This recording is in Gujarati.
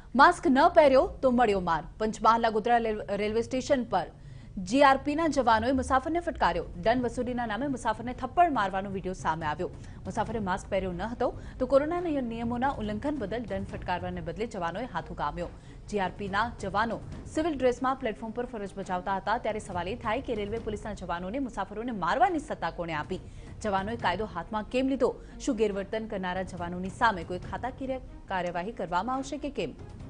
मास्क न પહેર્યો તો મળ્યો માર। પંચમહાલ ગોધરા રેલવે સ્ટેશન પર જીઆરપીના જવાનોએ મુસાફરને ફટકાર્યો। દંડ વસૂલીના નામે મુસાફરને થપ્પડ મારવાનો વિડીયો સામે આવ્યો। મુસાફરે માસ્ક પહેર્યો ન હતો તો કોરોના નિયમોના ઉલ્લંઘન બદલ દંડ ફટકારવાને બદલે જવાનોએ હાથ ઉગામ્યો। જીઆરપીના જવાનો સિવિલ ડ્રેસમાં પ્લેટફોર્મ પર ફરજ બજાવતા હતા ત્યારે સવાલ એ થાય કે રેલવે પોલીસના જવાનોને મુસાફરોને મારવાની સત્તા કોણે આપી? જવાનોએ કાયદો હાથમાં કેમ લીધો? શું ગેરવર્તન કરનારા જવાનોની સામે કોઈ ખાતાકીય કાર્યવાહી કરવામાં આવશે કે કેમ?